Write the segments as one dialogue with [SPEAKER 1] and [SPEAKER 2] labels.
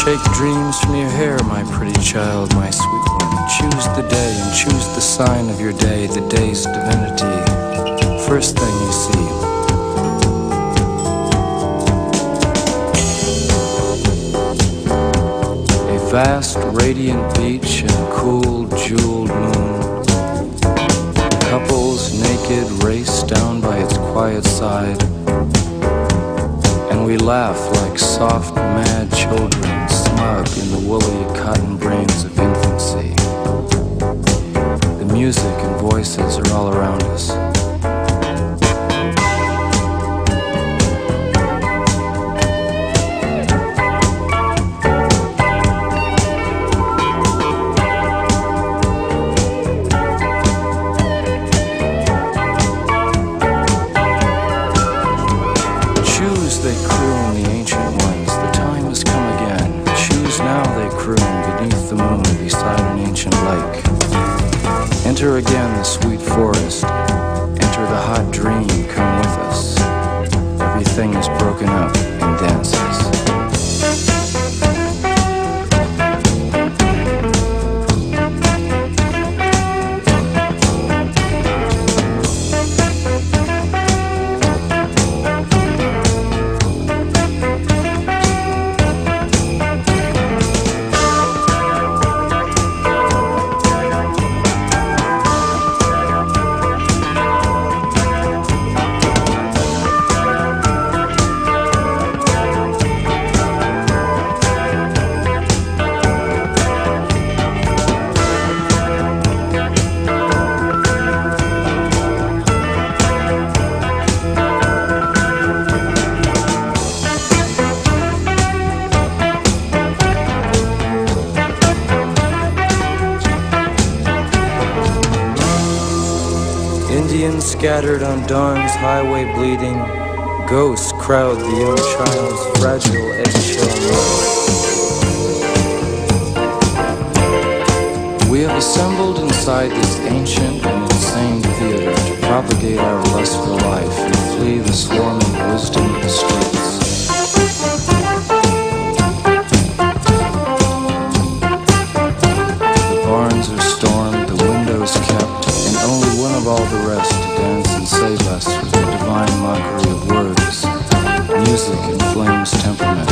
[SPEAKER 1] Shake dreams from your hair, my pretty child, my sweet one. Choose the day and choose the sign of your day, the day's divinity. First thing you see. A vast, radiant beach and a cool, jeweled moon. Couples naked race down by its quiet side. And we laugh like soft, mad children, smug in the woolly cotton brains of infancy. The music and voices are all around us. They croon, the ancient ones, the time has come again. Choose now, they croon, beneath the moon, beside an ancient lake. Enter again the sweet forest, enter the hot dream, come with us. Everything is broken up in dances. Indians scattered on dawn's highway bleeding, ghosts crowd the young child's fragile eggshell mind. We have assembled inside this ancient and insane theater to propagate our lust for life and flee the swarming wisdom of the streets. The barns are stormed, the windows kept, and only one of all the rest to dance and save us with the divine mockery of words, music and flames temperament.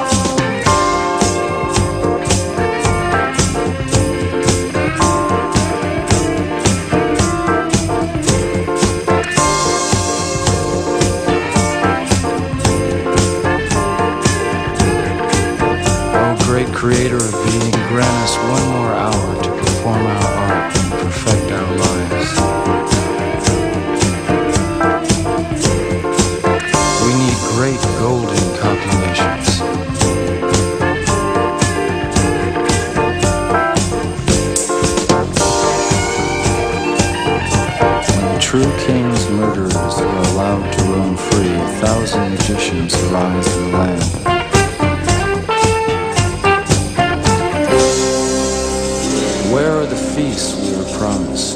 [SPEAKER 1] Oh, great creator of being, grant us one more hour to perform our art and perfect our lives. We need great golden copulations. When the true king's murderers are allowed to roam free, 1,000 magicians arise in the land. Where are the feasts we were promised?